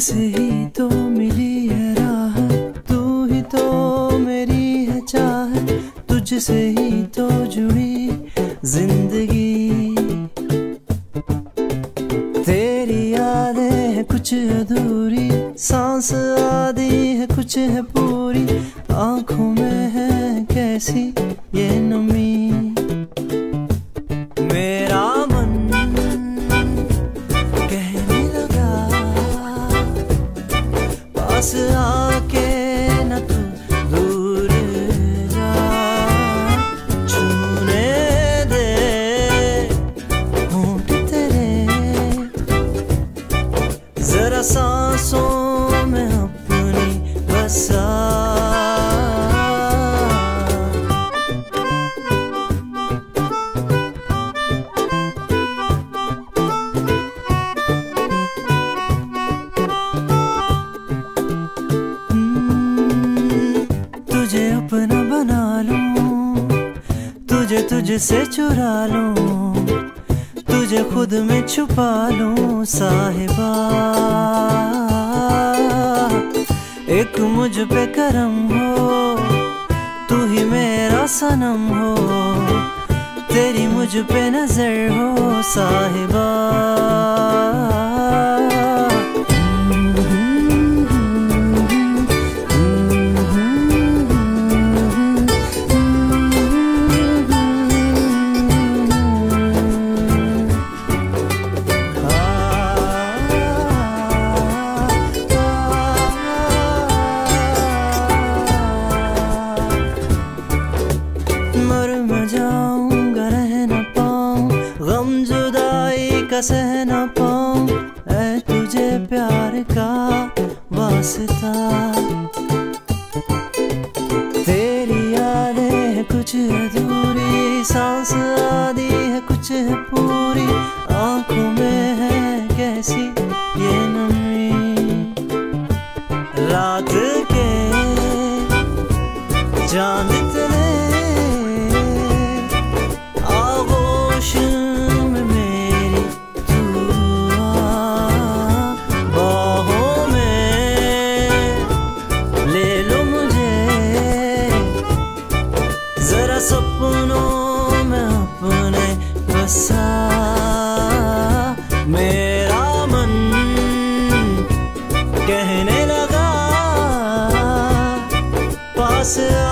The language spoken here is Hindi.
तुझसे ही तो मिली है राह, तू ही तो मेरी है चाह, तुझसे ही तो जुड़ी जिंदगी। तेरी यादें है कुछ अधूरी, सांस आधी है कुछ है पूरी, आंखों में है कैसी ये नमी। मेरा मन कहने लगा पास आके न तू दूर जा, छूने दे होंठ तेरे जरा सांसों में अपनी बसा। तुझे अपना बना लूं, तुझे तुझसे चुरा लूं, तुझे खुद में छुपा लूं साहिबा। एक मुझ पे करम हो, तू ही मेरा सनम हो, तेरी मुझ पे नजर हो साहिबा। मर मैं जाऊंगा रह न पाऊं, गम जुदाई का सह न पाऊं, ऐ तुझे प्यार का वास्ता। तेरी यादें है कुछ अधूरी, सांस आधी है कुछ है पूरी, आंखों में है कैसी ये नमी। रात के चांद तले आगोश में मेरी तू आ, बाहों में ले लो मुझे, जरा सपनों में अपने बसा। मेरा मन कहने लगा पास